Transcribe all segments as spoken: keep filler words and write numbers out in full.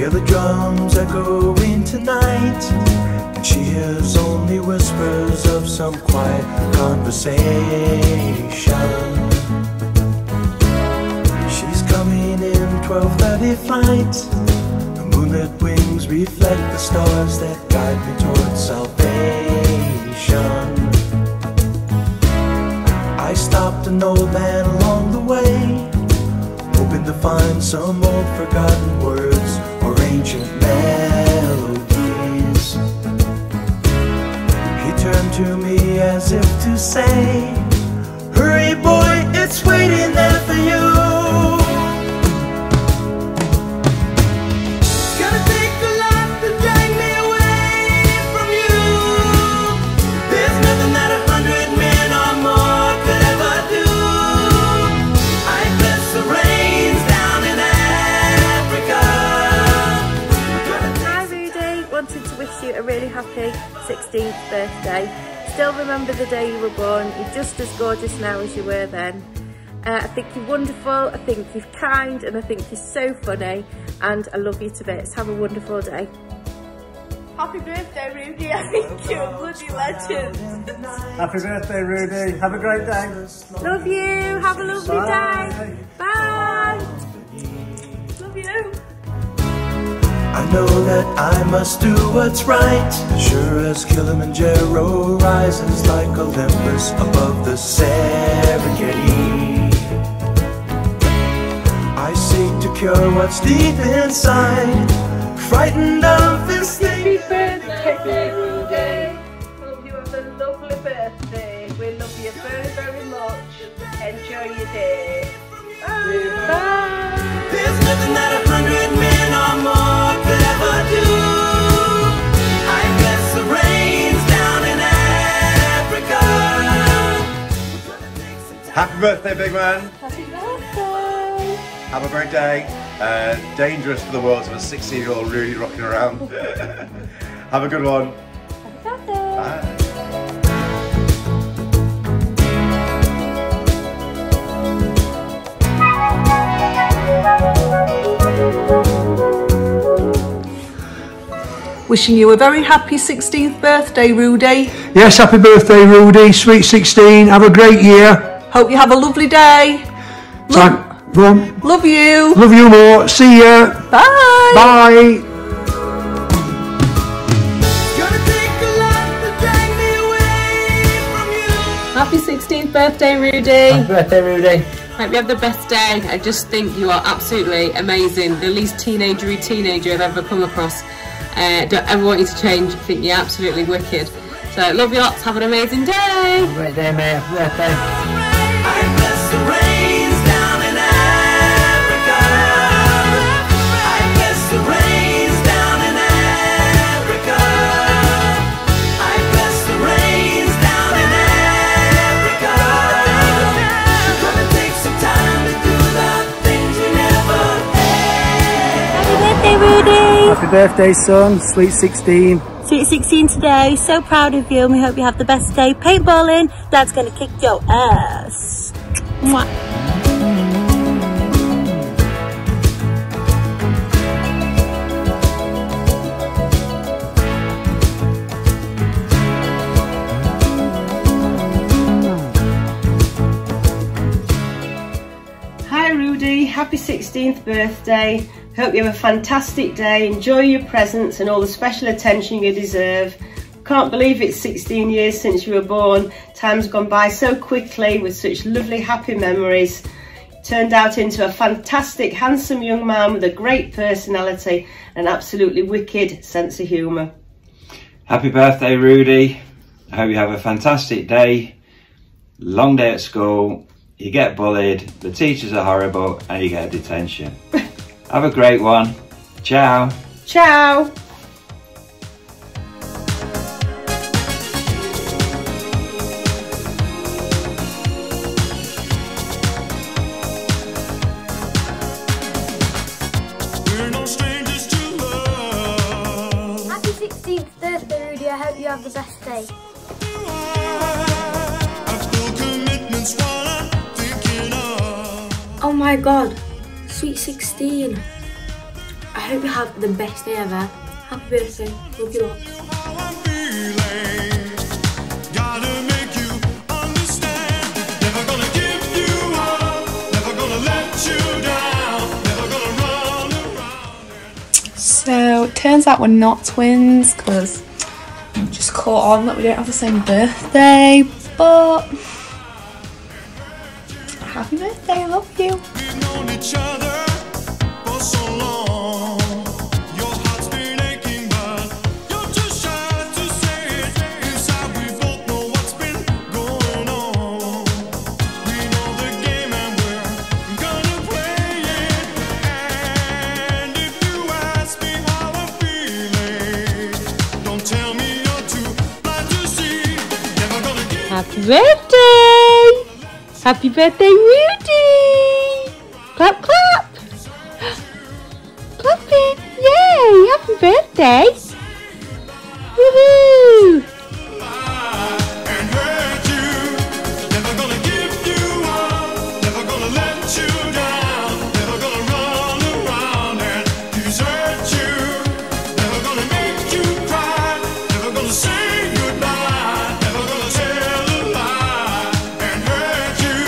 Hear the drums echoing tonight, and she hears only whispers of some quiet conversation. She's coming in twelve thirty flight. The moonlit wings reflect the stars that guide me towards salvation. I stopped an old man along the way, hoping to find some old forgotten words or ancient melodies. He turned to me as if to say, hurry boy, it's waiting there for you. A really happy sixteenth birthday. Still remember the day you were born. You're just as gorgeous now as you were then. Uh, I think you're wonderful, I think you're kind, and I think you're so funny, and I love you to bits. Have a wonderful day. Happy birthday, Rudy. I think you're a bloody legend. Happy birthday, Rudy. Have a great day. Love you. Have a lovely Bye. day. Bye. Love you. I know that I must do what's right, sure as Kilimanjaro rises like Olympus above the Serengeti. I seek to cure what's deep inside, frightened of this thing. Happy birthday, Rudy. Hope you have a lovely birthday. We love you very, very much. Enjoy your day. Bye. Bye. There's nothing that a hundred men or more could ever do. I guess the rain's down in Africa. Happy birthday, big man. Happy birthday. Have a great day. Uh, dangerous for the world to have a sixteen year old Rudy rocking around. Have a good one. Happy birthday. Bye. Wishing you a very happy sixteenth birthday, Rudy. Yes, happy birthday, Rudy. Sweet sixteen. Have a great year. Hope you have a lovely day. Love, Love, love you. love you more. See ya. Bye. Bye. Happy sixteenth birthday, Rudy. Happy birthday, Rudy. Hope you have the best day. I just think you are absolutely amazing. The least teenagery teenager I've ever come across. Uh, don't ever want you to change. I think you're absolutely wicked. So love you lots. Have an amazing day. Have a great day, mate. Happy birthday. Happy birthday, son. Sweet sixteen. Sweet sixteen today. So proud of you, and we hope you have the best day paintballing. Dad's gonna kick your ass. Mwah. Hi Rudy, happy sixteenth birthday. Hope you have a fantastic day. Enjoy your presents and all the special attention you deserve. Can't believe it's sixteen years since you were born. Time's gone by so quickly with such lovely happy memories. Turned out into a fantastic handsome young man with a great personality and absolutely wicked sense of humour. Happy birthday, Rudy. I hope you have a fantastic day. Long day at school. You get bullied, the teachers are horrible, and you get a detention. Have a great one. Ciao. Ciao. Happy sixteenth birthday, Rudy. I hope you have the best day. Oh my god, sweet sixteen. I hope you have the best day ever. Happy birthday. Love you lots. So it turns out we're not twins because just caught on that we don't have the same birthday, but happy birthday, I love you. We've known each other for so long. Your heart's been aching, but you're too shy to say it. Inside we both know what's been going on. We know the game and we're gonna play it. And if you ask me how I'm feeling, don't tell me you're too blind to see. Never gonna give. Happy birthday! Happy birthday, Rudy! Clap, clap! Clapping! Yay! Happy birthday! Woohoo! And hurt you. Never gonna give you up. Never gonna let you down. Never gonna run around and desert you. Never gonna make you cry. Never gonna say goodbye. Never gonna tell a lie and hurt you.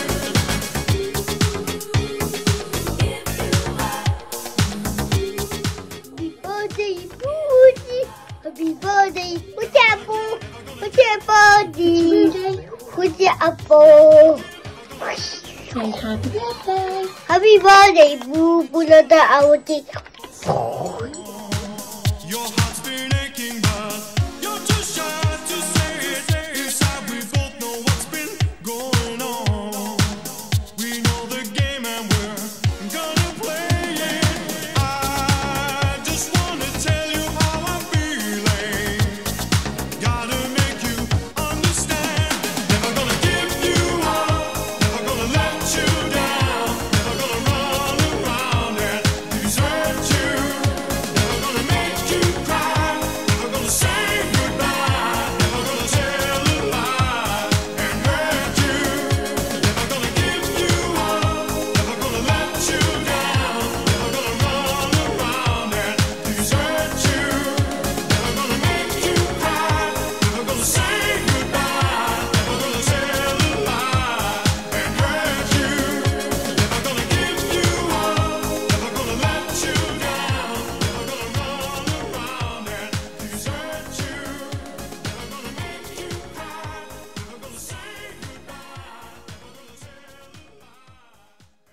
Happy birthday, what's up, boo? What's your birthday? What's your apple? Say happy birthday. Happy birthday, boo. Bulada awati. Your heart's been aching, but you're too shy to say it. Inside we both know what's been going on. We know the game and we're gonna play it. I just wanna tell you how I'm feeling. Gotta make you understand. Never gonna give you up. Never gonna let you down. Never gonna run around and desert you. Never gonna make you cry. Never gonna say goodbye. Never gonna tell a lie and hurt you. Never gonna give you up. Never gonna let you down. Never gonna run around and desert you. Never gonna make you cry. Never gonna say goodbye. Never gonna tell a lie and hurt you. Never gonna give you up. Never gonna let you down. Never gonna run around and desert you. Never gonna make you cry. Never gonna say goodbye. Never gonna tell a lie.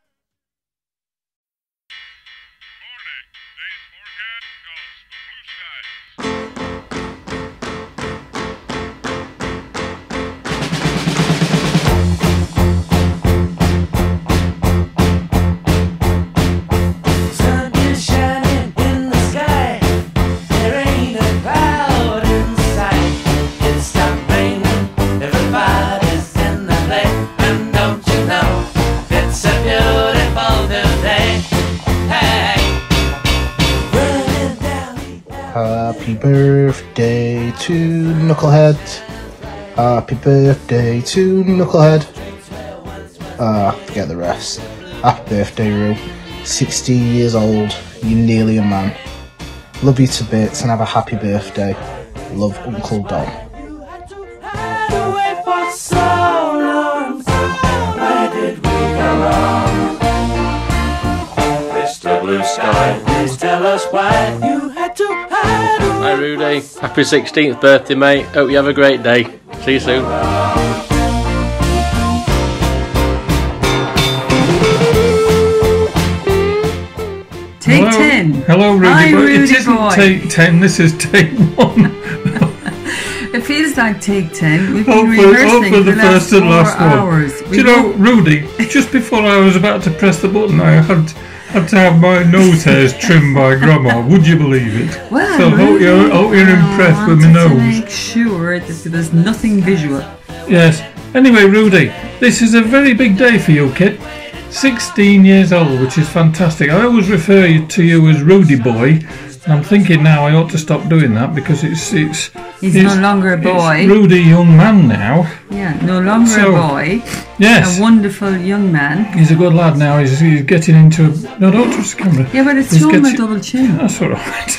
Sun is shining in the sky. There ain't a cloud in sight. It stopped raining. Everybody's in the play. And don't you know it's a beautiful new day? Hey, running down the Happy birthday to Knucklehead. Happy birthday to Knucklehead. Ah, forget the rest. Happy birthday, Roo. sixty years old. You're nearly a man. Love you to bits and have a happy birthday. Love, Uncle Dom. away for so long. Where did we go wrong? Mister Blue Sky, please tell us why you had to hide away. Hi Rudy, happy sixteenth birthday mate, hope you have a great day. See you soon. Take Hello. ten. Hello, Rudy. Hi, but Rudy it isn't boy. take ten. This is take one. It feels like take ten. We've been Hopefully, rehearsing hopefully for the the last first and last four one. hours. Do We you know, both- Rudy? Just before I was about to press the button, I had had to have my nose hairs trimmed by Grandma. Would you believe it? Well, so hope you're, Rudy, hope you're I impressed with my wanted to nose. make sure that there's nothing visual. Yes. Anyway, Rudy, this is a very big day for you, kid. sixteen years old, which is fantastic. I always refer you- to you as Rudy boy And I'm thinking now I ought to stop doing that because it's it's. He's it's, no longer a boy. It's Rudy, young man now. Yeah, no longer So, a boy. Yes. A wonderful young man. He's a good lad now. He's, he's getting into. A, no, don't trust the camera. Yeah, but it's He's showing my getting- double chin. That's all right.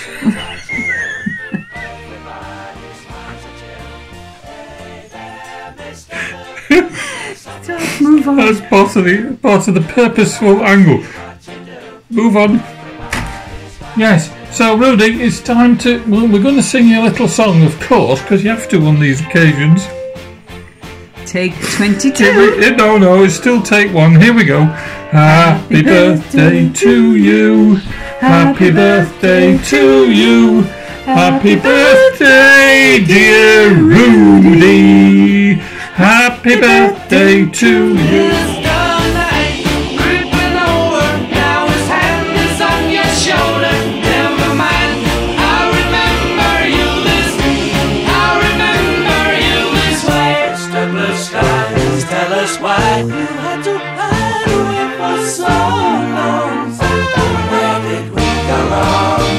Just move on. That's part of the part of the purposeful angle. Move on. Yes. So Rudy, it's time to. Well, we're going to sing you a little song, of course, because you have to on these occasions. Take twenty-two. Here we- No, no, it's still take one. Here we go. Happy birthday to you. Happy birthday to you. Happy birthday, dear Rudy. Happy birthday to you. Why you had to hide away for so long? Where did we go wrong?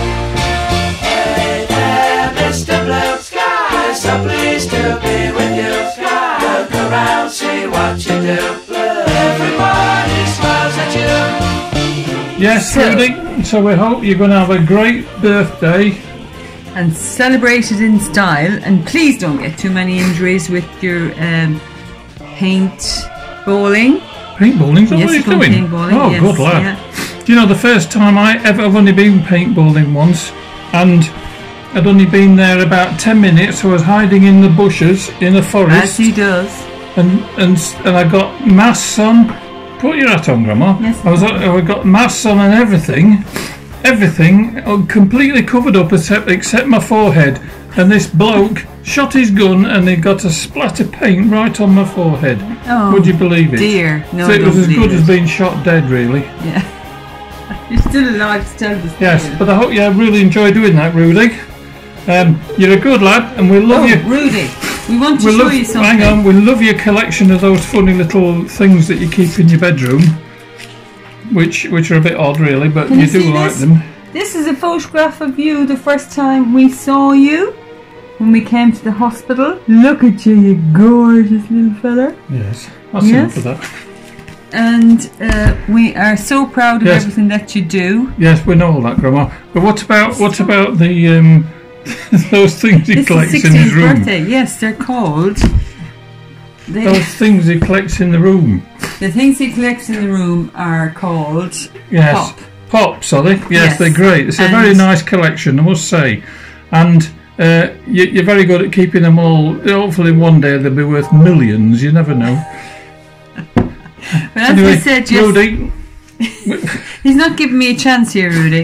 Hey there, Mister Blue Sky, so pleased to be with you. Look around, see what you do. Everybody smiles at you. Yes, Rudy. So we hope you're going to have a great birthday. And celebrate it in style. And please don't get too many injuries with your um, paint bowling. Paintballing? Is that Yes, what he's go doing? paintballing, Oh, yes, good lad. yeah. Do you know the first time I ever, I've only been paintballing once, and I'd only been there about ten minutes. I was hiding in the bushes in a forest. As he does. And and and I got masks on. Put your hat on, Grandma. Yes. I was. I got masks on and everything, everything, uh, completely covered up except except my forehead. And this bloke shot his gun and he got a splat of paint right on my forehead. Oh, Would you believe it? dear. No, so I it was don't as believe good it. as being shot dead, really. Yeah. You're still alive to tell the story. Yes, but I hope you really enjoy doing that, Rudy. Um, you're a good lad, and we love Oh, you. Rudy, we want to We show love, you something. hang on, we love your collection of those funny little things that you keep in your bedroom, which which are a bit odd, really, but Can you, you do see like this? them. This is a photograph of you the first time we saw you when we came to the hospital. Look at you, you gorgeous little fella. Yes, I'll see Yes. for that. And uh, we are so proud of Yes. everything that you do. Yes, we know all that, Grandma. But what about what about the um, those things he This is collects in his sixteenth room? birthday. Yes, they're called. They, Those things he collects in the room. the things he collects in the room are called Yes. pop. Pops, are they? Yes, Yes. they're great. It's a And- very nice collection, I must say. And uh, you, you're very good at keeping them all. Hopefully, one day they'll be worth millions. You never know. But as Anyway, I said, yes, Rudy, he's not giving me a chance here, Rudy.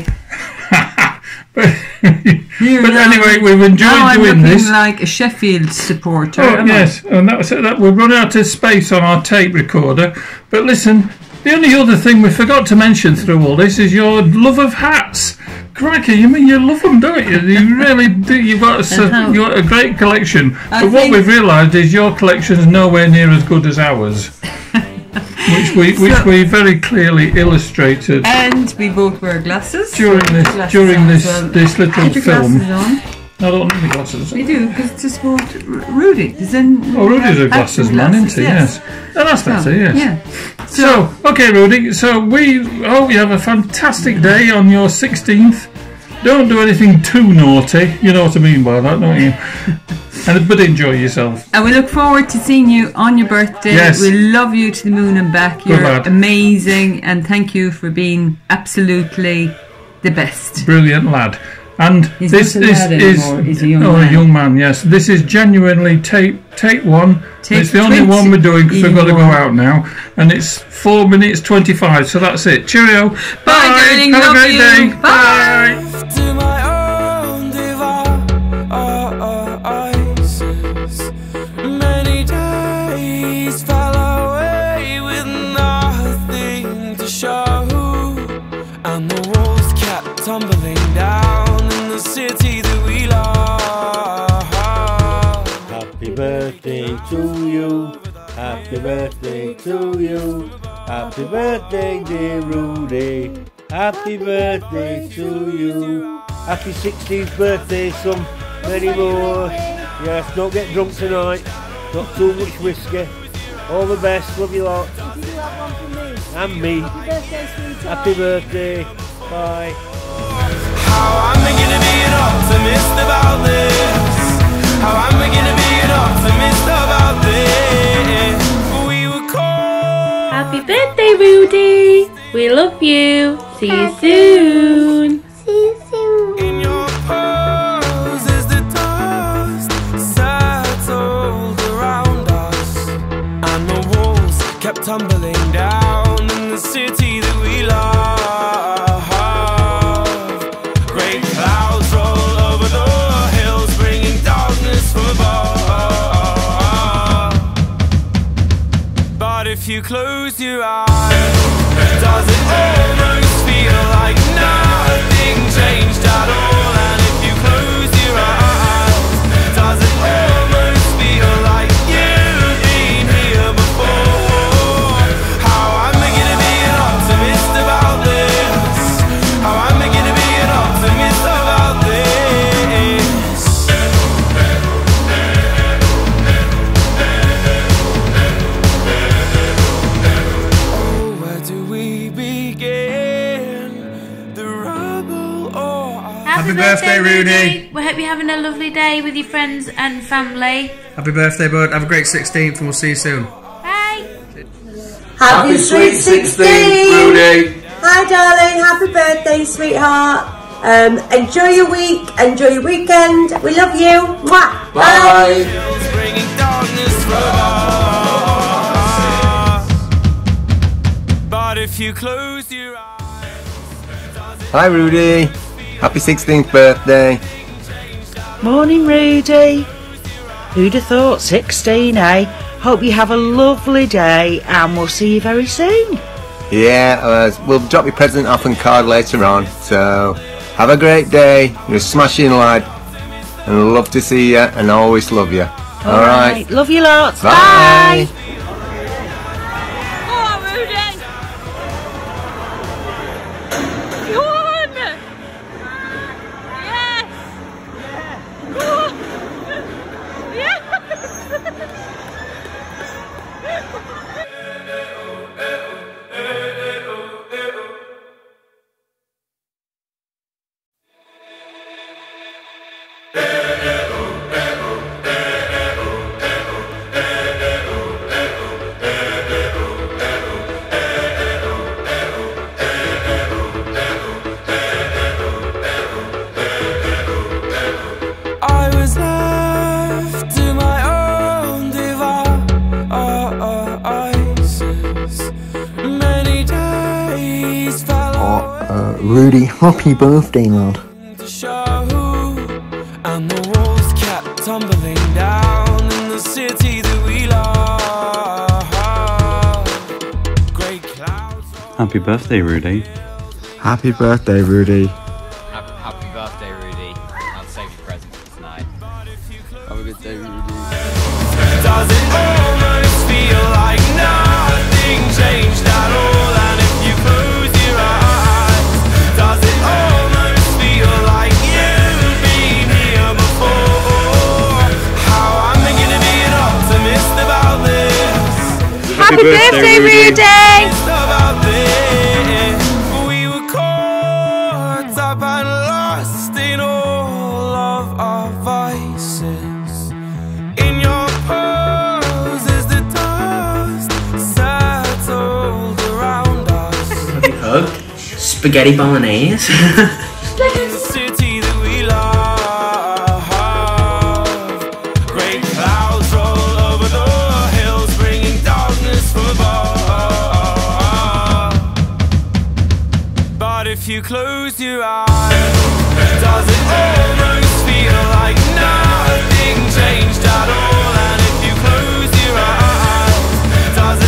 Here but now- anyway, we've enjoyed now I'm doing looking this. like a Sheffield supporter. Oh am I? yes, and that was it. That we've run out of space on our tape recorder. But listen, the only other thing we forgot to mention through all this is your love of hats. Crikey, you mean you love them, don't you? You really do. You've got a, And how- you've got a great collection. I But what think- we've realised is your collection is nowhere near as good as ours, which we which So- we very clearly illustrated And we both wear glasses. during So this glasses during on this as well. this little Put your film. glasses on. I don't need the glasses. We do, because it's just what Rudy. Is in, Oh, Rudy's a have glasses active man, glasses, isn't he? Yes. Oh, that's So, better, yes. Yeah. So, okay, Rudy, so we hope you have a fantastic day on your sixteenth. Don't do anything too naughty, you know what I mean by that, don't you? and, but enjoy yourself. And we look forward to seeing you on your birthday. Yes. We love you to the moon and back. Good You're lad. amazing, and thank you for being absolutely the best. Brilliant lad. And He's this, not a this lad is anymore, he's a young oh, man. a young man, yes. This is genuinely tape tape one. Take it's the only twenty one we're doing because we've got to go anymore. out now. And it's four minutes twenty-five, so that's it. Cheerio. Bye. darling, Have love a great you. day. Bye. To my own devices, many days fell away with nothing to show, and the walls kept tumbling down in the city that we love. Happy birthday to you. Happy birthday to you. Happy birthday, dear Rudy. Happy birthday to you. Happy sixteenth birthday, son. Many more. Yes, don't get drunk tonight. Not too much whiskey. All the best. Love you lot. Did you have one for me? And me. Happy birthday, sweetheart. Happy birthday. Bye. How am I gonna be an optimist about this? How am I gonna be an optimist about this? We were caught. Happy birthday, Rudy. We love you. See you soon. See you soon. In your pose as the dust settled around us, and the walls kept tumbling down in the city that we love. Great clouds roll over the hills, bringing darkness from above. But if you close your eyes, does it almost feel like nothing changed at all? And if you close your eyes, does it almost feel like you've been here before? How am I gonna be an optimist about this? How am I gonna be an optimist about this? Oh, where do we begin? The rubble or Happy birthday, Rudy. We hope you're having a lovely day with your friends and family. Happy birthday, bud. Have a great sixteenth and we'll see you soon. Bye. Happy sweet sixteenth, Rudy. Hi, darling. Happy birthday, sweetheart. Um, enjoy your week. Enjoy your weekend. We love you. Mwah. Bye. bringing darkness from above. But if you close your eyes, Hi, Rudy. Happy sixteenth birthday. Morning, Rudy. Who'd have thought sixteen, eh? Hope you have a lovely day and we'll see you very soon. Yeah, uh, we'll drop your present off and card later on. So, have a great day. You're a smashing lad. And love to see you and always love you. All right. Love you lots. Bye. Bye. I was left to my own devices. Many days fell Uh, Rudy, happy birthday, lad. to show, and the walls kept tumbling down in the city that we love. Great clouds. Happy birthday, Rudy. Happy birthday, Rudy. Happy birthday, Rudy. I'll save your present for tonight. Have a good day, Rudy. Does it almost feel like nothing changed at all? And if you close your eyes, does it almost feel like you've been here before? How am I gonna be an optimist about this? Happy, birthday, Rudy. About this, we were caught up and lost in all of our vices. In your pose as the dust settled around us. Hug. Spaghetti bolognese. The city that we love. Great clouds roll over the hills, bringing darkness from above. But if you close your eyes, does it almost feel like nothing changed at all? And if you close your eyes, does it